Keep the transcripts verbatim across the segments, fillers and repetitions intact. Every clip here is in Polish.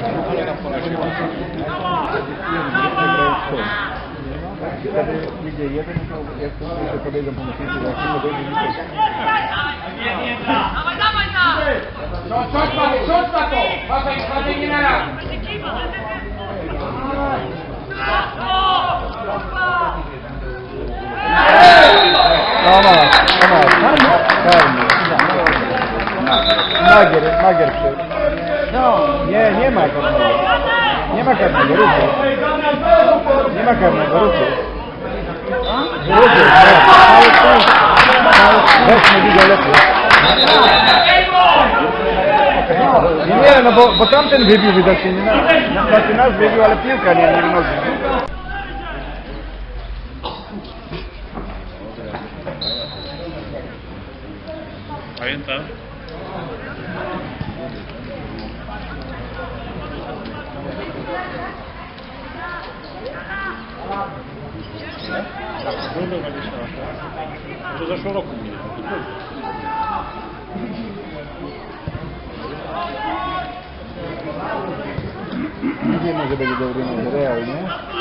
Wtedy idzie jeden, jak to się podejdą po myślicie, jak nie dojdzie nic. Dawaj, dawaj tam! Chodź na to, chodź na to! Uważaj, uważaj, nie na raz! No, no, no, Magier, magier. No, nie, nie ma karnego. Nie ma karnego, ruchu. Nie ma karnego, ruchu. Ruchu, weź nie widzę lepiej. Nie, nie, no bo, bo tamten wybił widocznie, nie na, znaczy nas wybił, ale piłka nie, nie wynosi. Pamiętam? Rundę dwadzieścia osiem. To zeszło roku mnie. Nie wiem, że będzie dobry materiał, nie?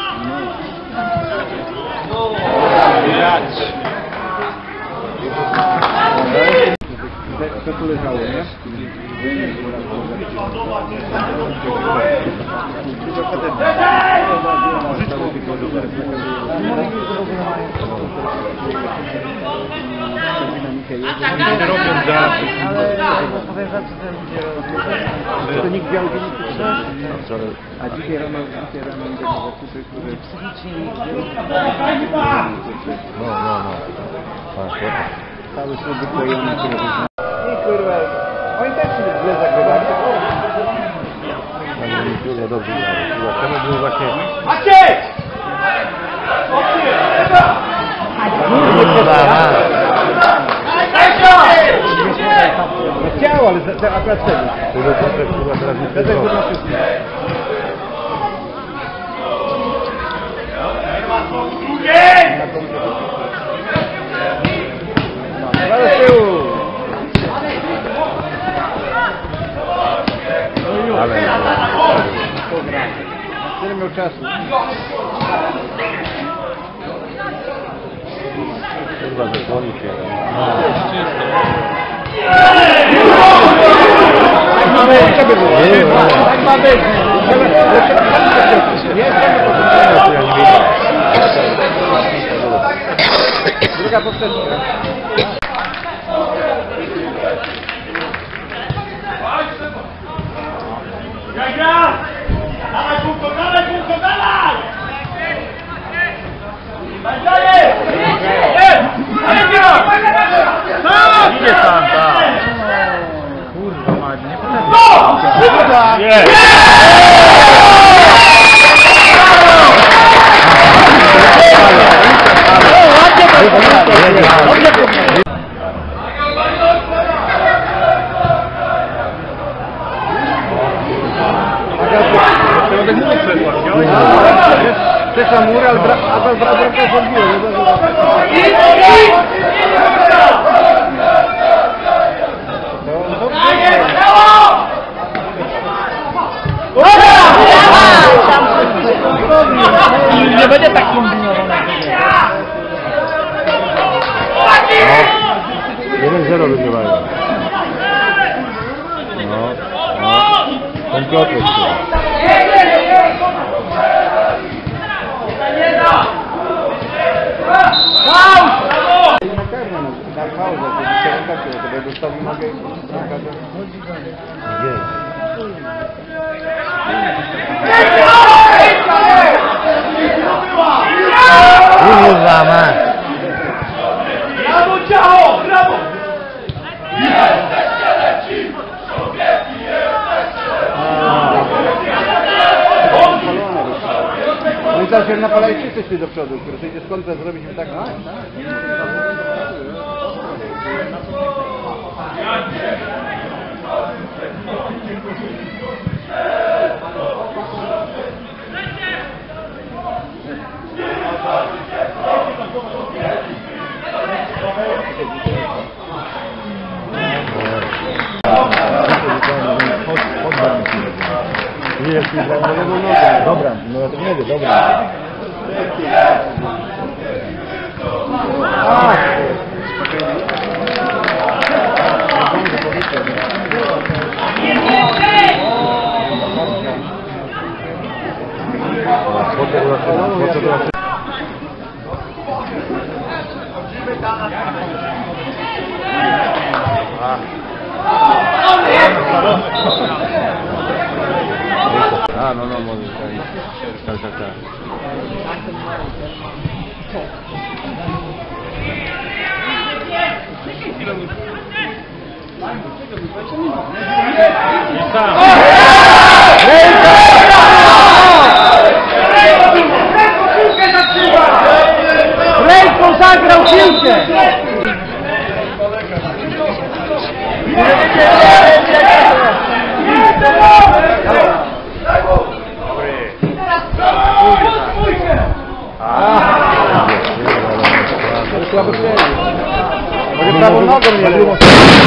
No. Widać. Co tu leżało, nie? Nie robią żarty. To nikt biał nie chce. A dzisiaj rano, dzisiaj rano idę na zakupy, które psychicznie no, no, no. Cały ślub wyklejony, które wyznają. I kurwa, oni też się źle zagrywali. Ale nie tyle dobrze grali. Czemu było właśnie... Maciej! No chciał, ale te, akurat wtedy. Tyle dobrze, kurwa, teraz nie wtedy kurwa wszystko. No, do tyłu! Ale... Tyle miał czasu. Kurwa, zasłoni się. Tak ma być, tak ma być. Druga powtórka. Jagra! Dawaj, Kulko, dawaj, Kulko, dawaj! Dawaj! Idzie tam, tak. Kurwa, Madzi, nie potrafię. Nie! Przeszła mur, ale bramka się odbiła. Nie będzie tak kombinował. jeden zero wygrywają. No, no. Ten Piotr jest tu. Na pauzę, to się rękacie, to jak dostawi nogę i rękacie. Kurwa, man! Brawo, ciało! Brawo! No i teraz się napalają wszyscy szli do przodu, który sobie idzie skąd zrobić tak, no? Nie, Dobra, no ja to nie wiem, dobra. A, A, no, no, może tak, tak, tak. Ręką zagrał piłkę! Może prawą nogą nie było.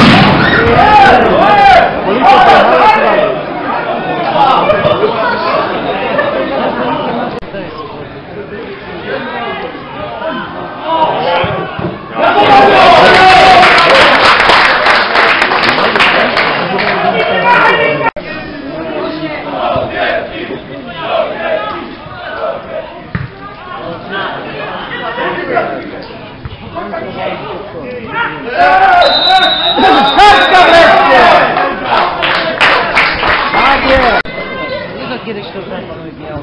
Kiedyś to wracamy miał.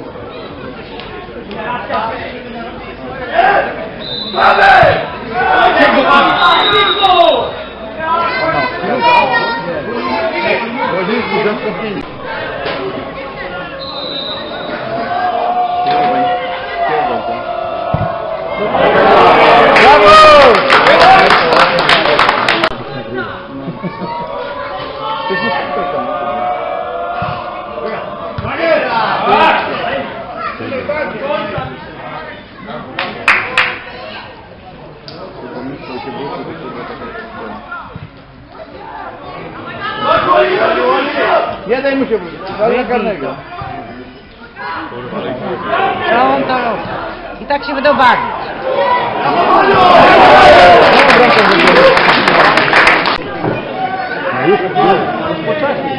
Nie daj mu się wrócić, ale karnego. Co on to robi? I tak się będą bawić. No już, już po czasie.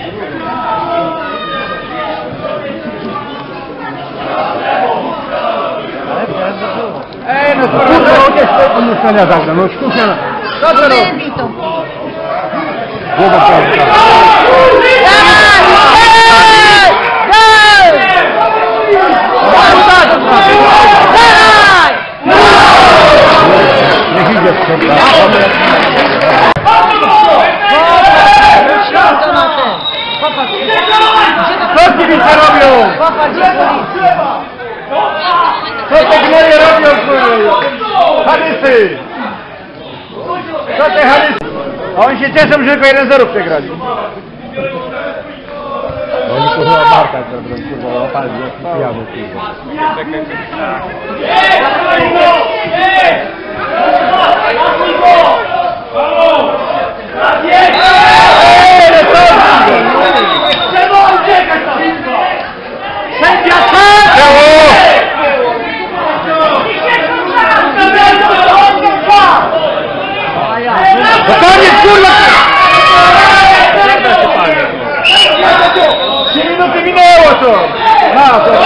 Ej, no to kurwa, umieszczenia zagra, no sztuczna. Co to robi? Głowa prawda. Niech idzie w przód. Co kibice robią? Co te gnoje robią, kurwa? Hanysy! Co te Hanysy? A oni się cieszą, że tylko jeden zero przegrali. Oni kurwa Marka, kurwa łapali, jak pijamy, kurwa. Sędzia to koniec, kurwa! trzy minuty minęło to! Na to!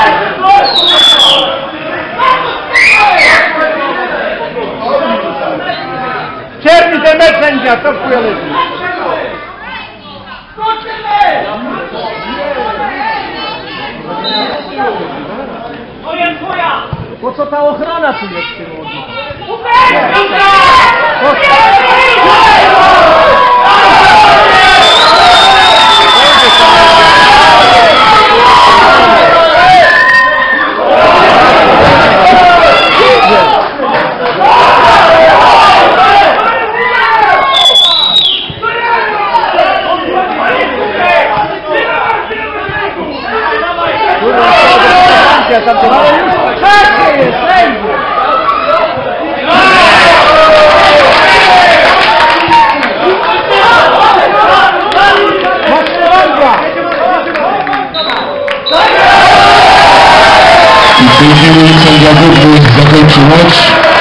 Czerni ten mecz sędzia, to wpływa lepiej. Po co ta ochrona tu jest w tym tej chwili sędzia Budwig zakończył mecz.